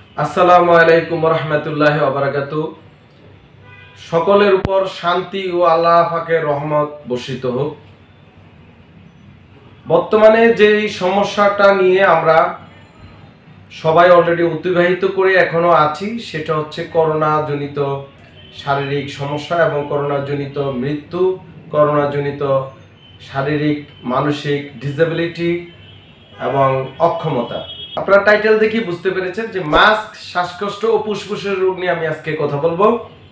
আসসালামু আলাইকুম রহমতুল্লাহ ওয়া সকলের উপর শান্তি ও আল্লাহ পাকের রহমত বর্ষিত হোক। বর্তমানে যে সমস্যাটা নিয়ে আমরা সবাই অলরেডি অতিবাহিত করে এখনো আছি, সেটা হচ্ছে করোনা জনিত শারীরিক সমস্যা এবং করোনা জনিত মৃত্যু, করোনা জনিত শারীরিক মানসিক ডিসেবিলিটি এবং অক্ষমতা। আপনারা টাইটেল দেখি বুঝতে পেরেছেন যে মাস্ক, শ্বাসকষ্ট ও ফুসফুসের রোগ নিয়ে আমি আজকে কথা বলবো।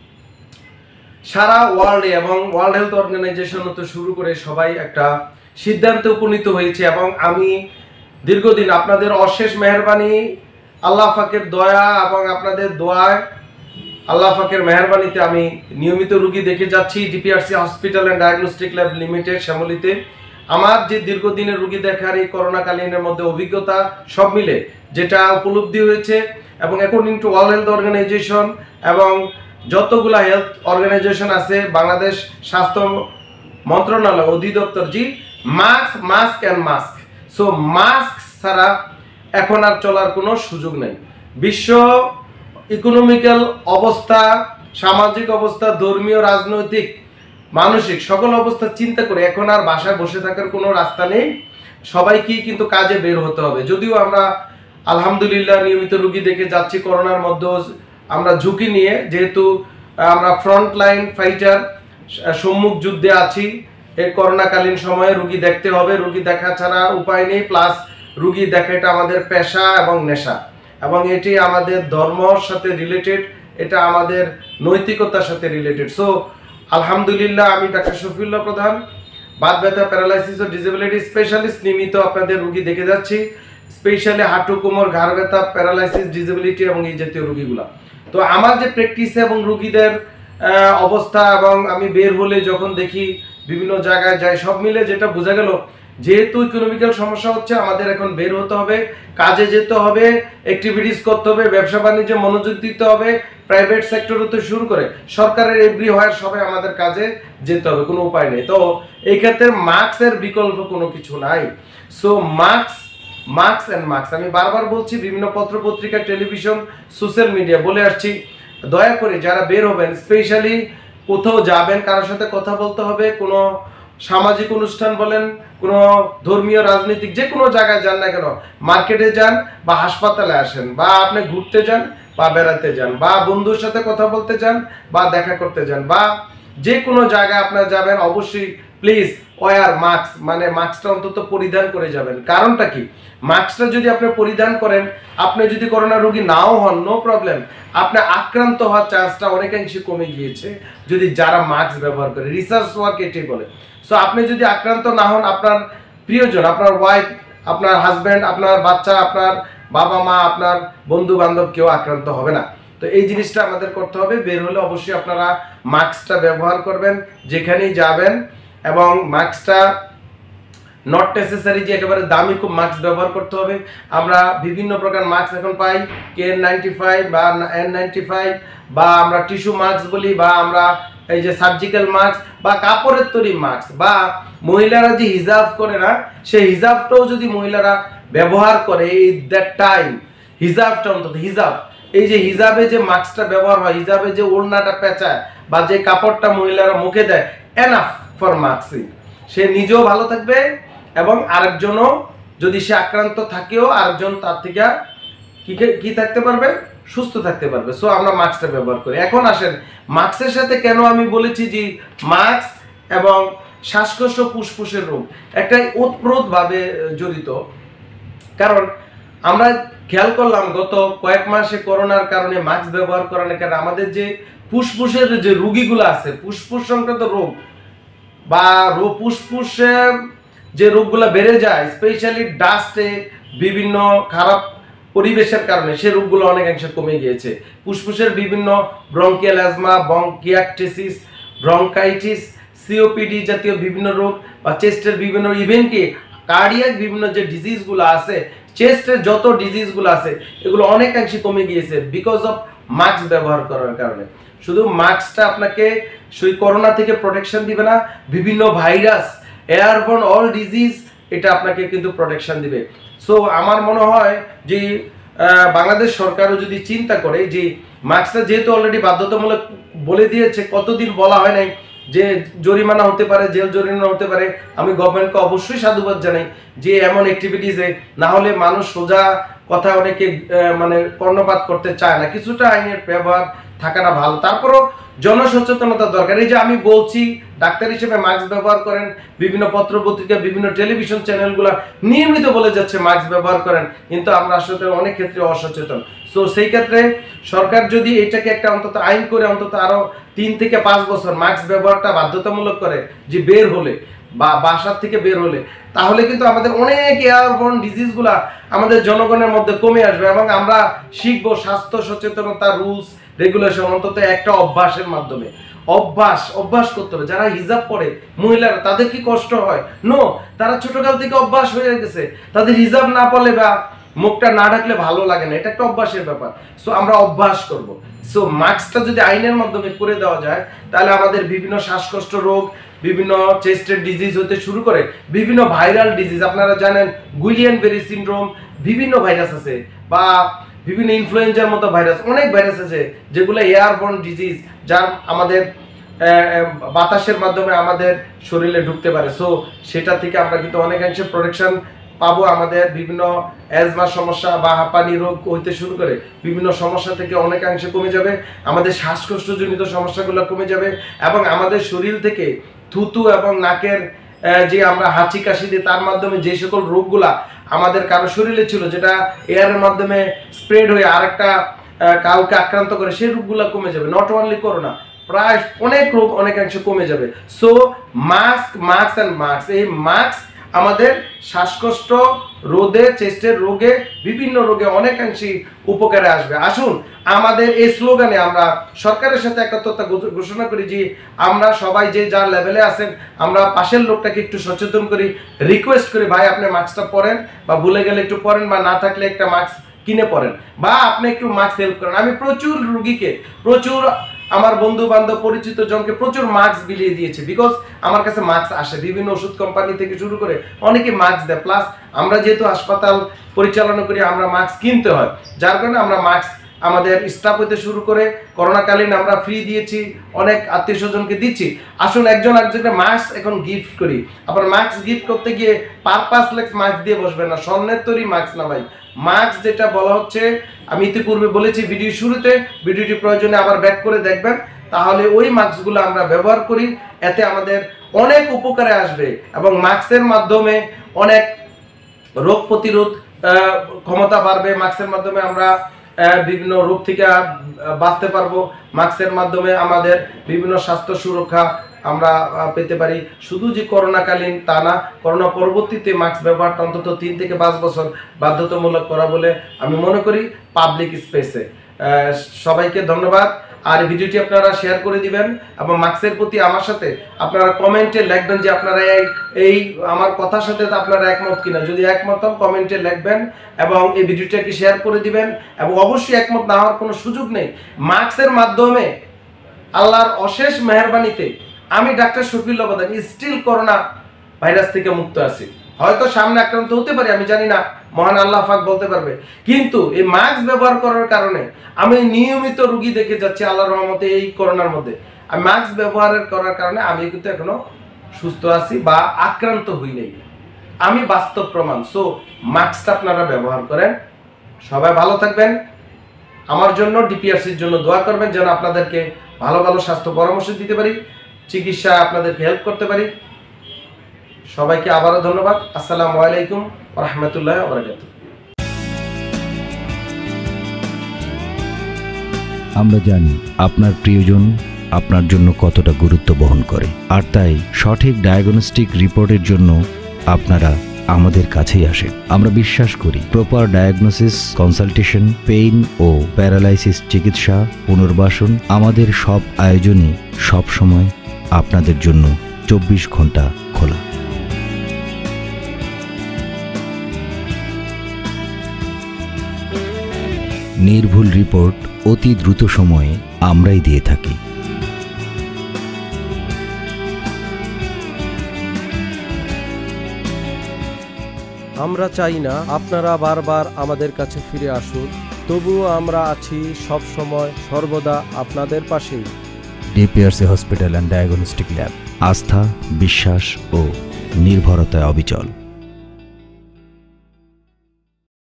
সারা ওয়ার্ল্ডে এবং ওয়ার্ল্ড হেলথ অর্গানাইজেশন তো শুরু করে সবাই একটা সিদ্ধান্তে উপনীত হয়েছে এবং আমি দীর্ঘদিন আপনাদের অশেষ মেহেরবানি, আল্লাহ পাকের দয়া এবং আপনাদের দোয়ায় আল্লাহ পাকের মেহেরবানিতে আমি নিয়মিত রোগী দেখে যাচ্ছি DPRC hospital and diagnostic lab limited শ্যামলীতে। আমার যে দীর্ঘদিনের রোগী দেখার এই করোনাকালীনের মধ্যে অভিজ্ঞতা সব মিলে যেটা উপলব্ধি হয়েছে এবং according to World Health Organization এবং যতগুলা হেলথ অর্গানাইজেশন আছে, বাংলাদেশ স্বাস্থ্য মন্ত্রণালয় অধিদপ্তর, জি mask mask and mask. So mask ছাড়া এখন আর চলার কোনো সুযোগ নেই। বিশ্ব ইকোনমিক্যাল অবস্থা, সামাজিক অবস্থা, ধর্মীয়, রাজনৈতিক, মানসিক সকল অবস্থা চিন্তা করে এখন আর বাসায় বসে থাকার কোনো রাস্তা নেই। সবাইকেই কিন্তু কাজে বের হতে হবে। যদিও আমরা আলহামদুলিল্লাহ নিয়মিত রোগী দেখে যাচ্ছি, করোনার মধ্যেও আমরা ঝুঁকি নিয়ে, যেহেতু আমরা ফ্রন্ট লাইন ফাইটার, সম্মুখ যুদ্ধে আছি। এই করোনাকালীন সময়ে রোগী দেখতে হবে, রোগী দেখা ছাড়া উপায় নেই। প্লাস রোগী দেখা এটা আমাদের পেশা এবং নেশা, এবং এটি আমাদের ধর্মর সাথে রিলেটেড, এটা আমাদের নৈতিকতার সাথে রিলেটেড। সো আলহামদুলিল্লাহ আমি ডক্টর শফিউল্লাহ প্রধান, বাত ব্যথা, প্যারালাইসিস ও ডিসেবিলিটি স্পেশালিস্ট, নিয়মিত আপনাদের রোগী দেখে যাচ্ছি, স্পেশালি হাঁটু, কোমর, ঘাড় ব্যথা, প্যারালাইসিস, ডিসেবিলিটি এবং এই জাতীয় রোগীগুলো। তো আমার যে প্র্যাকটিসে এবং রোগীদের অবস্থা এবং আমি বের হলে যখন দেখি বিভিন্ন জায়গায় যাই, সব মিলে যেটা বোঝা গেল, যেহেতু ইকোনমিক্যাল সমস্যা হচ্ছে, আমাদের এখন বের হতে হবে, কাজে যেতে হবে, অ্যাক্টিভিটিস করতে হবে, ব্যবসা বাণিজ্যে মনোযোগ দিতে হবে, প্রাইভেট সেক্টর হতে শুরু করে সরকারের এভরি হয় সবাই আমাদের কাজে যেতে হবে, কোনো উপায় নেই। তো এই ক্ষেত্রে মাস্কের বিকল্প কোনো কিছু নাই। So mask mask and mask আমি বারবার বলছি, বিভিন্ন পত্র পত্রিকা, টেলিভিশন, সোশ্যাল মিডিয়া বলে আসছি, দয়া করে যারা বের হবেন, স্পেশালি কোথাও যাবেন, কারোর সাথে কথা বলতে হবে, কোনো সামাজিক অনুষ্ঠান বলেন, কোনো ধর্মীয়, রাজনৈতিক, যে কোনো জায়গায় যান না কেন, মার্কেটে যান বা হাসপাতালে আসেন, বা আপনি ঘুরতে যান বা বেড়াতে যান, বা বন্ধুর সাথে কথা বলতে যান বা দেখা করতে যান, বা যে কোনো জায়গায় আপনারা যাবেন, অবশ্যই প্লিজ ওয়ার মাস্ক, মানে মাস্কটা অন্তত পরিধান করে যাবেন। কারণটা কি, মাস্কটা যদি আপনি পরিধান করেন, আপনি যদি করোনা রোগী নাও হন, নো প্রবলেম, আপনার আক্রান্ত হওয়ার চান্সটা অনেকাংশে কমে গিয়েছে যদি যারা মাস্ক ব্যবহার করে। রিসার্চ ওয়ার্ক এটাই বলে। সো আপনি যদি আক্রান্ত না হন, আপনার প্রিয়জন, আপনার ওয়াইফ, আপনার হাজব্যান্ড, আপনার বাচ্চা, আপনার বাবা মা, আপনার বন্ধু বান্ধব কেউ আক্রান্ত হবে না। তো এই জিনিসটা আমাদের করতে হবে। বের হলে অবশ্যই আপনারা মাস্কটা ব্যবহার করবেন যেখানেই যাবেন, এবং মাস্কটা নট নেসেসারি যে একেবারে দামি খুব মাস্ক ব্যবহার করতে হবে। আমরা বিভিন্ন প্রকার মাস্ক এখন পাই, KN95 বা N95, বা আমরা টিস্যু মাস্ক বলি, বা আমরা এই যে সার্জিক্যাল মাস্ক বা কাপড়ের তৈরি মাস্ক, বা মহিলারা যে হিজাব করে না, সেই হিজাবটাও যদি মহিলারা ব্যবহার করে, এই দ্যাট টাইম হিজাবটা অন্তত, হিজাব, এই যে হিজাবে যে মাস্কটা ব্যবহার হয়, হিজাবে যে ওড়নাটা পেঁচায় বা যে কাপড়টা মহিলারা মুখে দেয়, এনাফ ফর মাস্কিং। সে নিজেও ভালো থাকবে এবং আরেকজনও, যদি সে আক্রান্ত থাকেও, আরেকজন তার থেকে কি থাকতে পারবে, সুস্থ থাকতে পারবে। সো আমরা মাস্কটা ব্যবহার করি। এখন আসেন মাস্কের সাথে কেন আমি বলেছি যে মাস্ক এবং শ্বাসকষ্ট, ফুসফুসের রোগ একটা ওতপ্রোতভাবে জড়িত। কারণ আমরা খেয়াল করলাম গত কয়েক মাসে করোনার কারণে মাস্ক ব্যবহার করার কারণে আমাদের যে ফুসফুসের যে রোগীগুলো আছে, ফুসফুস সংক্রান্ত রোগ বা ফুসফুসে যে রোগগুলো বেড়ে যায়, স্পেশালি ডাস্টে, বিভিন্ন খারাপ পরিবেশের কারণে সে রোগগুলো অনেকাংশে কমে গিয়েছে। ফুসফুসের বিভিন্ন bronchial asthma, bronchiectasis, bronchitis, COPD জাতীয় বিভিন্ন রোগ, বা চেস্টের বিভিন্ন, ইভেন কি কার্ডিয়াক বিভিন্ন যে ডিজিজগুলো আছে, চেস্টের যত ডিজিজগুলো আছে, এগুলো অনেকাংশে কমে গিয়েছে বিকজ অফ মাস্ক ব্যবহার করার কারণে। শুধু মাস্কটা আপনাকে সেই করোনা থেকে প্রোটেকশন দিবে না, বিভিন্ন ভাইরাস, এয়ারবোর্ন অল ডিজিজ, এটা আপনাকে কিন্তু প্রোটেকশন দিবে। সো আমার মনে হয় যে বাংলাদেশ সরকারও যদি চিন্তা করে যে মাস্কটা যেহেতু অলরেডি বাধ্যতামূলক বলে দিয়েছে, কতদিন বলা হয় নাই যে জরিমানা হতে পারে, জেল জরিমানা হতে পারে, আমি গভর্নমেন্টকে অবশ্যই সাধুবাদ জানাই যে এমন অ্যাক্টিভিটিসে, না হলে মানুষ সোজা কথা অনেকে মানে কর্ণপাত করতে চায় না, কিছুটা আইনের ব্যবহার থাকাটা ভালো। তারপরও জনসচেতনতা দরকার। এই যে আমি বলছি ডাক্তার হিসেবে মাস্ক ব্যবহার করেন, বিভিন্ন পত্র পত্রিকা, বিভিন্ন টেলিভিশন চ্যানেলগুলো নিয়মিত বলে যাচ্ছে মাস্ক ব্যবহার করেন, কিন্তু আমরা আসলে অনেক ক্ষেত্রে অসচেতন। সো সেই ক্ষেত্রে সরকার যদি এটাকে একটা অন্তত আইন করে অন্তত আরো 3 থেকে 5 বছর মাস্ক ব্যবহারটা বাধ্যতামূলক করে, যে বের হলে বা বাসার থেকে বের হলে, তাহলে কিন্তু আমাদের অনেক এয়ারবোর্ন ডিজিজগুলা আমাদের জনগণের মধ্যে কমে আসবে এবং আমরা শিখবো স্বাস্থ্য সচেতনতা, রুলস রেগুলেশন অন্তত একটা অভ্যাসের মাধ্যমে। অভ্যাস করতে হবে। যারা হিজাব পরে মহিলারা, তাদের কি কষ্ট হয়? নো, তারা ছোটকাল থেকে অভ্যাস হয়ে গেছে, তাদের হিজাব না পড়লে বা মুখটা না ঢাকলে ভালো লাগে না, এটা একটা অভ্যাসের ব্যাপার। সো আমরা অভ্যাস করব। সো মাস্কটা যদি আইনের মাধ্যমে করে দেওয়া যায়, তাহলে আমাদের বিভিন্ন শ্বাসকষ্ট রোগ, বিভিন্ন চেস্টের ডিজিজ হতে শুরু করে বিভিন্ন ভাইরাল ডিজিজ, আপনারা জানেন গুইলিয়ান বেরি সিনড্রোম, বিভিন্ন ভাইরাস আছে, বা বিভিন্ন ইনফ্লুয়েঞ্জার মতো ভাইরাস, অনেক ভাইরাস আছে যেগুলো এয়ারবোর্ন ডিজিজ, যার আমাদের বাতাসের মাধ্যমে আমাদের শরীরে ঢুকতে পারে। সো সেটা থেকে আমরা কিন্তু অনেকাংশে প্রোটেকশন পাবো। আমাদের বিভিন্ন অ্যাজমার সমস্যা বা হাঁপানি রোগ হইতে শুরু করে বিভিন্ন সমস্যা থেকে অনেকাংশে কমে যাবে, আমাদের শ্বাসকষ্টজনিত সমস্যাগুলো কমে যাবে, এবং আমাদের শরীর থেকে থুতু এবং নাকের যে আমরা হাঁচি কাশি দিই, তার মাধ্যমে যে সকল রোগগুলা আমাদের কারো শরীরে ছিল, যেটা এয়ারের মাধ্যমে স্প্রেড হয়ে আরেকটা কাউকে আক্রান্ত করে, সেই রোগগুলো কমে যাবে। নট অনলি করোনা, প্রায় অনেক রোগ অনেকাংশে কমে যাবে। সো মাস্ক এই মাস্ক আমাদের শ্বাসকষ্ট রোধে, চেস্টের রোগে, বিভিন্ন রোগে অনেকাংশে উপকারে আসবে। আসুন আমাদের এই স্লোগানে আমরা সরকারের সাথে একত্রতা ঘোষণা করি যে আমরা সবাই যে যার লেভেলে আছেন, আমরা পাশের লোকটাকে একটু সচেতন করি, রিকোয়েস্ট করি, ভাই আপনি মাস্কটা পরেন, বা ভুলে গেলে একটু পরেন, বা না থাকলে একটা মাস্ক কিনে পরেন, বা আপনি একটু মাস্ক হেল্প করেন। আমি প্রচুর রুগীকে, প্রচুর আমার বন্ধু বান্ধব পরিচিত জনকে প্রচুর মাস্ক বিলিয়ে দিয়েছে, বিকজ আমার কাছে মাস্ক আসে বিভিন্ন ওষুধ কোম্পানি থেকে শুরু করে অনেকে মাস্ক দেয়। প্লাস আমরা যেহেতু হাসপাতাল পরিচালনা করি, আমরা মাস্ক কিনতে হয়, যার কারণে আমরা মাস্ক আমাদের স্টাফ হইতে শুরু করে করোনাকালীন আমরা ফ্রি দিয়েছি, অনেক আত্মীয় স্বজনকে দিচ্ছি। আসুন একজন আরেকজনকে মাস্ক এখন গিফট করি। আবার মাস্ক গিফট করতে গিয়ে পারপাস লেক্স মাস্ক দিয়ে বসবেন না, স্বর্ণের তৈরি মাস্ক না ভাই। মাস্ক যেটা বলা হচ্ছে, আমি ইতিপূর্বে বলেছি ভিডিও শুরুতে, ভিডিওটি প্রয়োজনে আবার ব্যাক করে দেখবেন, তাহলে ওই মাস্কগুলো আমরা ব্যবহার করি, এতে আমাদের অনেক উপকারে আসবে, এবং মাস্কের মাধ্যমে অনেক রোগ প্রতিরোধ ক্ষমতা বাড়বে। মাস্কের মাধ্যমে আমরা বিভিন্ন রোগ থেকে বাঁচতে পারবো। মাস্কের মাধ্যমে আমাদের বিভিন্ন স্বাস্থ্য সুরক্ষা আমরা পেতে পারি। শুধু যে করোনাকালীন তা না, করোনা পরবর্তীতে মাস্ক ব্যবহারটা অন্তত 3 থেকে 5 বছর বাধ্যতামূলক করা বলে আমি মনে করি পাবলিক স্পেসে। সবাইকে ধন্যবাদ। আর ভিডিওটি আপনারা শেয়ার করে দিবেন, এবং মাস্কের প্রতি আমার সাথে আপনারা কমেন্টে লিখবেন যে আপনারা এই আমার কথার সাথে আপনারা একমত কিনা। যদি একমত হন কমেন্টে লিখবেন, এবং এই ভিডিওটাকে শেয়ার করে দিবেন, এবং অবশ্যই একমত না হওয়ার কোনো সুযোগ নেই। মাস্কের মাধ্যমে আল্লাহর অশেষ মেহেরবানিতে আমি ডাক্তার শফিউল্লাহ প্রধান স্টিল করোনা ভাইরাস থেকে মুক্ত আছি। হয়তো সামনে আক্রান্ত হতে পারি, আমি জানি না, মহান আল্লাহ পাক বলতে পারবে, কিন্তু এই মাস্ক ব্যবহার করার কারণে আমি নিয়মিত রোগী দেখে যাচ্ছি আল্লাহর রহমতে। এই করোনার মধ্যে আমি মাস্ক ব্যবহার করার কারণে আমি কিন্তু এখনো সুস্থ আছি বা আক্রান্ত হই নাই, আমি বাস্তব প্রমাণ। সো মাস্কটা আপনারা ব্যবহার করেন। সবাই ভালো থাকবেন। আমার জন্য, ডিপিআরসির জন্য দোয়া করবেন, যেন আপনাদেরকে ভালো ভালো স্বাস্থ্য পরামর্শ দিতে পারি, চিকিৎসা আপনাদেরকে হেল্প করতে পারি। সবাইকে আবারও ধন্যবাদ। আসসালামু আলাইকুম ওয়া রাহমাতুল্লাহি ওয়া বারাকাতুহু। আমরা জানি আপনার প্রিয়জন আপনার জন্য কতটা গুরুত্ব বহন করে, আর তাই সঠিক ডায়াগনস্টিক রিপোর্টের জন্য আপনারা আমাদের কাছেই আসেন। আমরা বিশ্বাস করি প্রপার ডায়াগনোসিস, কনসালটেশন, পেইন ও প্যারালাইসিস চিকিৎসা, পুনর্বাসন, আমাদের সব আয়োজনই সবসময় আপনাদের জন্য 24 ঘন্টা খোলা। নির্ভুল রিপোর্ট অতি দ্রুত সময়ে আমরাই দিয়ে থাকি। আমরা চাই না আপনারা বারবার আমাদের কাছে ফিরে আসুন, তবুও আমরা আছি সব সময় সর্বদা আপনাদের পাশেই। DPRC hospital and diagnostic lab, আস্থা, বিশ্বাস ও নির্ভরতায় অবিচল।